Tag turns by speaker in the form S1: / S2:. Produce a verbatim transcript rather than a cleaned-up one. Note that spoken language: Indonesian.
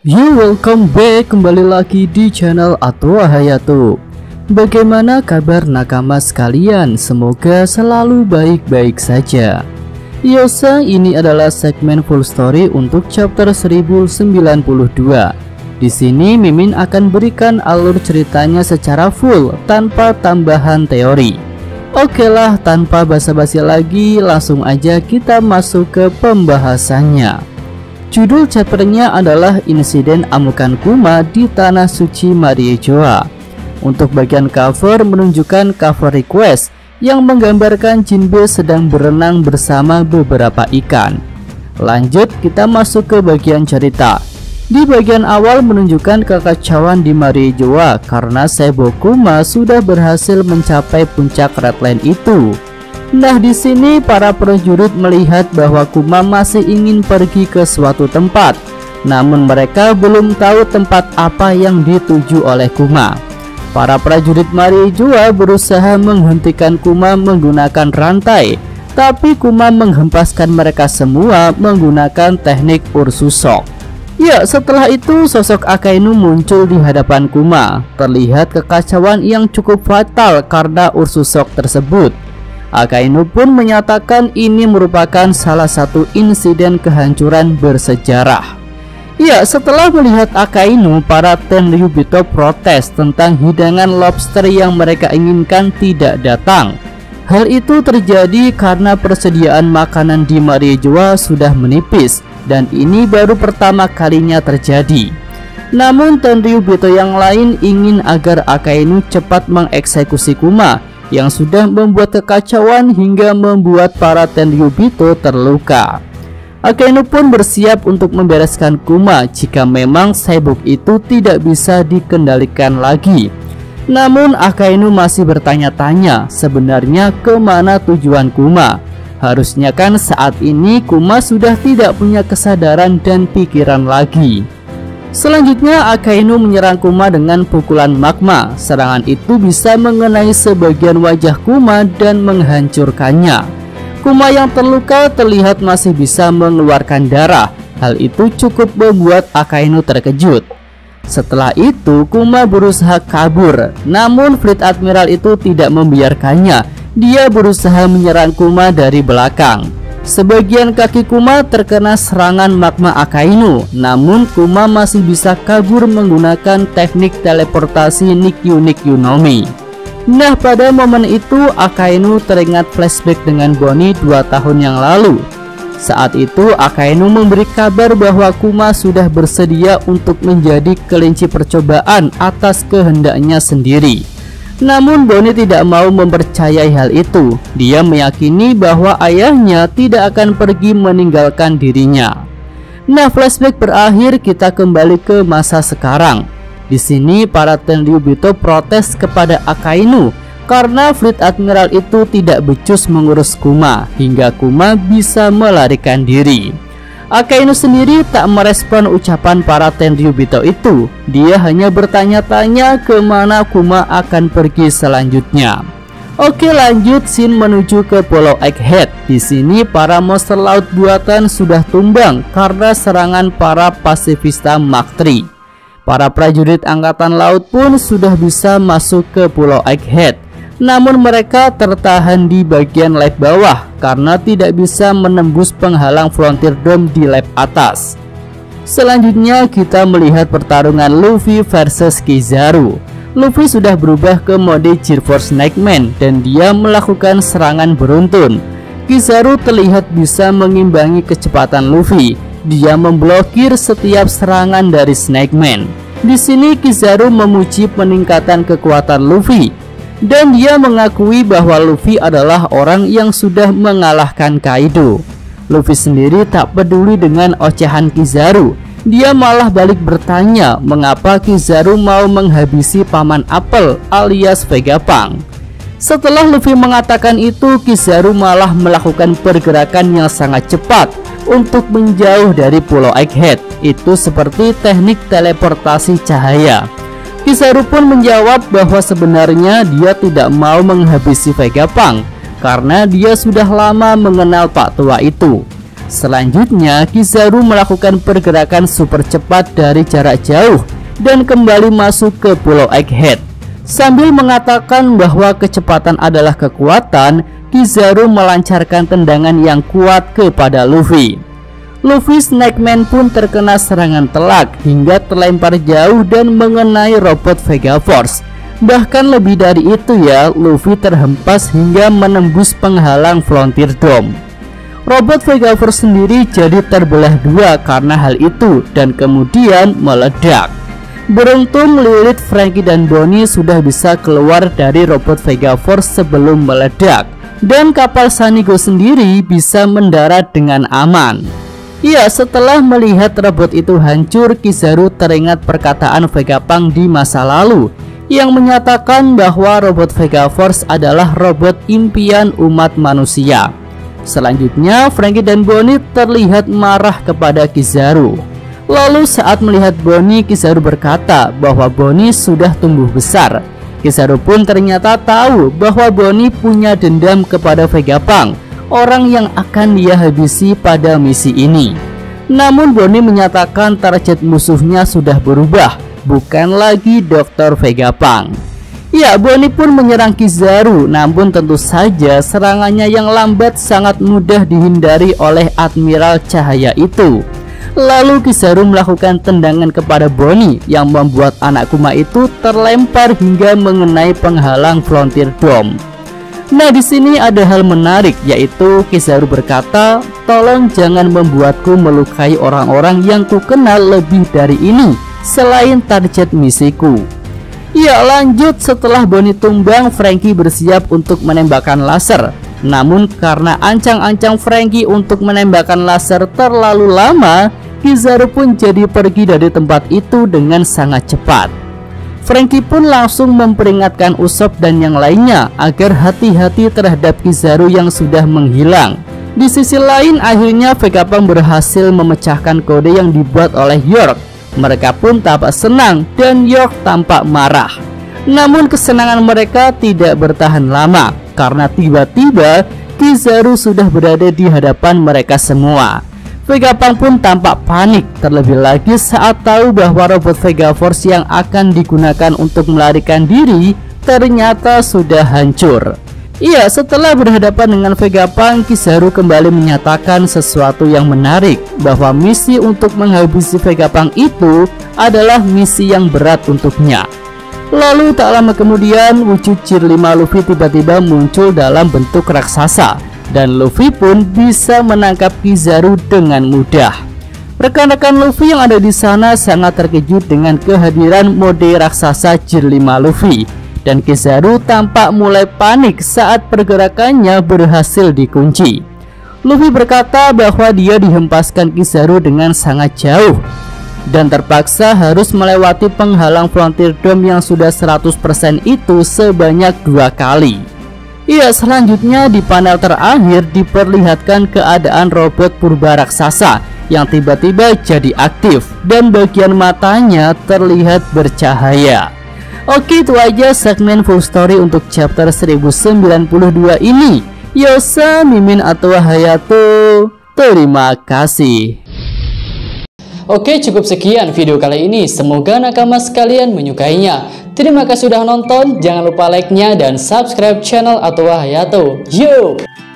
S1: You welcome back, kembali lagi di channel Atwa Hayato. Bagaimana kabar nakama sekalian? Semoga selalu baik-baik saja. Yosa, ini adalah segmen full story untuk chapter seribu sembilan puluh dua. Di sini Mimin akan berikan alur ceritanya secara full tanpa tambahan teori. Oke lah, tanpa basa-basi lagi, langsung aja kita masuk ke pembahasannya. Judul chapternya adalah Insiden Amukan Kuma di Tanah Suci Mariejoa. Untuk bagian cover menunjukkan cover request yang menggambarkan Jinbe sedang berenang bersama beberapa ikan. Lanjut, kita masuk ke bagian cerita. Di bagian awal menunjukkan kekacauan di Mariejoa karena Seibo Kuma sudah berhasil mencapai puncak redline itu. Nah, di sini para prajurit melihat bahwa Kuma masih ingin pergi ke suatu tempat, namun mereka belum tahu tempat apa yang dituju oleh Kuma. Para prajurit Mariejoa berusaha menghentikan Kuma menggunakan rantai, tapi Kuma menghempaskan mereka semua menggunakan teknik Ursusok. Ya, setelah itu sosok Akainu muncul di hadapan Kuma. Terlihat kekacauan yang cukup fatal karena Ursusok tersebut. Akainu pun menyatakan ini merupakan salah satu insiden kehancuran bersejarah. Ya, setelah melihat Akainu, para Tenryubito protes tentang hidangan lobster yang mereka inginkan tidak datang. Hal itu terjadi karena persediaan makanan di Mariejoa sudah menipis, dan ini baru pertama kalinya terjadi. Namun Tenryubito yang lain ingin agar Akainu cepat mengeksekusi Kuma yang sudah membuat kekacauan hingga membuat para Tenryubito terluka. Akainu pun bersiap untuk membereskan Kuma jika memang Saibuk itu tidak bisa dikendalikan lagi. Namun Akainu masih bertanya-tanya sebenarnya kemana tujuan Kuma. Harusnya kan saat ini Kuma sudah tidak punya kesadaran dan pikiran lagi. Selanjutnya Akainu menyerang Kuma dengan pukulan magma. Serangan itu bisa mengenai sebagian wajah Kuma dan menghancurkannya. Kuma yang terluka terlihat masih bisa mengeluarkan darah. Hal itu cukup membuat Akainu terkejut. Setelah itu Kuma berusaha kabur, namun Fleet Admiral itu tidak membiarkannya. Dia berusaha menyerang Kuma dari belakang. Sebagian kaki Kuma terkena serangan magma Akainu, namun Kuma masih bisa kabur menggunakan teknik teleportasi Nikyu Nikyu Nomi. Nah, pada momen itu Akainu teringat flashback dengan Bonnie dua tahun yang lalu. Saat itu Akainu memberi kabar bahwa Kuma sudah bersedia untuk menjadi kelinci percobaan atas kehendaknya sendiri. Namun Bonnie tidak mau mempercayai hal itu. Dia meyakini bahwa ayahnya tidak akan pergi meninggalkan dirinya. Nah, flashback berakhir, kita kembali ke masa sekarang. Di sini para Tenryubito protes kepada Akainu karena Fleet Admiral itu tidak becus mengurus Kuma hingga Kuma bisa melarikan diri. Akainu sendiri tak merespon ucapan para Tenryubito itu. Dia hanya bertanya-tanya kemana Kuma akan pergi selanjutnya. Oke, lanjut scene menuju ke Pulau Egghead. Di sini para monster laut buatan sudah tumbang karena serangan para pasifista Mark tiga. Para prajurit angkatan laut pun sudah bisa masuk ke Pulau Egghead. Namun mereka tertahan di bagian lab bawah karena tidak bisa menembus penghalang Frontier Dome di lab atas. Selanjutnya kita melihat pertarungan Luffy versus Kizaru. Luffy sudah berubah ke mode Gearforce Snakeman dan dia melakukan serangan beruntun. Kizaru terlihat bisa mengimbangi kecepatan Luffy. Dia memblokir setiap serangan dari Snakeman. Di sini Kizaru memuji peningkatan kekuatan Luffy. Dan dia mengakui bahwa Luffy adalah orang yang sudah mengalahkan Kaido. Luffy sendiri tak peduli dengan ocehan Kizaru. Dia malah balik bertanya mengapa Kizaru mau menghabisi Paman Apple alias Vegapunk. Setelah Luffy mengatakan itu, Kizaru malah melakukan pergerakan yang sangat cepat untuk menjauh dari Pulau Egghead. Itu seperti teknik teleportasi cahaya. Kizaru pun menjawab bahwa sebenarnya dia tidak mau menghabisi Vegapunk karena dia sudah lama mengenal Pak Tua itu. Selanjutnya, Kizaru melakukan pergerakan super cepat dari jarak jauh dan kembali masuk ke Pulau Egghead. Sambil mengatakan bahwa kecepatan adalah kekuatan, Kizaru melancarkan tendangan yang kuat kepada Luffy. Luffy Snakeman pun terkena serangan telak hingga terlempar jauh dan mengenai robot Vega Force. Bahkan lebih dari itu ya, Luffy terhempas hingga menembus penghalang Frontier Dome. Robot Vega Force sendiri jadi terbelah dua karena hal itu dan kemudian meledak. Beruntung Lilith, Franky, dan Bonnie sudah bisa keluar dari robot Vega Force sebelum meledak, dan kapal Sanigo sendiri bisa mendarat dengan aman. Ya, setelah melihat robot itu hancur, Kizaru teringat perkataan Vegapunk di masa lalu yang menyatakan bahwa robot Vega Force adalah robot impian umat manusia. Selanjutnya, Franky dan Bonnie terlihat marah kepada Kizaru. Lalu saat melihat Bonnie, Kizaru berkata bahwa Bonnie sudah tumbuh besar. Kizaru pun ternyata tahu bahwa Bonnie punya dendam kepada Vegapunk, orang yang akan dia habisi pada misi ini. Namun Bonnie menyatakan target musuhnya sudah berubah, bukan lagi dokter Vegapunk. Ya, Bonnie pun menyerang Kizaru, namun tentu saja serangannya yang lambat sangat mudah dihindari oleh Admiral Cahaya itu. Lalu Kizaru melakukan tendangan kepada Bonnie yang membuat anak Kuma itu terlempar hingga mengenai penghalang Frontier Dome. Nah, di sini ada hal menarik, yaitu Kizaru berkata, "Tolong jangan membuatku melukai orang-orang yang kukenal lebih dari ini selain target misiku." Ya, lanjut, setelah Bonnie tumbang, Franky bersiap untuk menembakkan laser. Namun karena ancang-ancang Franky untuk menembakkan laser terlalu lama, Kizaru pun jadi pergi dari tempat itu dengan sangat cepat. Franky pun langsung memperingatkan Usopp dan yang lainnya agar hati-hati terhadap Kizaru yang sudah menghilang. Di sisi lain, akhirnya Vegapunk berhasil memecahkan kode yang dibuat oleh York. Mereka pun tampak senang dan York tampak marah. Namun kesenangan mereka tidak bertahan lama karena tiba-tiba Kizaru sudah berada di hadapan mereka semua. Vegapunk pun tampak panik, terlebih lagi saat tahu bahwa robot Vega Force yang akan digunakan untuk melarikan diri ternyata sudah hancur. Iya, setelah berhadapan dengan Vegapunk, Kizaru kembali menyatakan sesuatu yang menarik, bahwa misi untuk menghabisi Vegapunk itu adalah misi yang berat untuknya. Lalu tak lama kemudian, wujud Gear lima Luffy tiba-tiba muncul dalam bentuk raksasa, dan Luffy pun bisa menangkap Kizaru dengan mudah. Rekan-rekan Luffy yang ada di sana sangat terkejut dengan kehadiran mode raksasa Gear lima Luffy, dan Kizaru tampak mulai panik saat pergerakannya berhasil dikunci. Luffy berkata bahwa dia dihempaskan Kizaru dengan sangat jauh dan terpaksa harus melewati penghalang Frontier Dome yang sudah seratus persen itu sebanyak dua kali. Iya, selanjutnya di panel terakhir diperlihatkan keadaan robot purba raksasa yang tiba-tiba jadi aktif dan bagian matanya terlihat bercahaya. Oke, itu aja segmen full story untuk chapter seribu sembilan puluh dua ini. Yosa, Mimin, atau Hayato, terima kasih. Oke, cukup sekian video kali ini. Semoga nakama sekalian menyukainya. Terima kasih sudah nonton. Jangan lupa like-nya dan subscribe channel Atwa Hayato. Yo!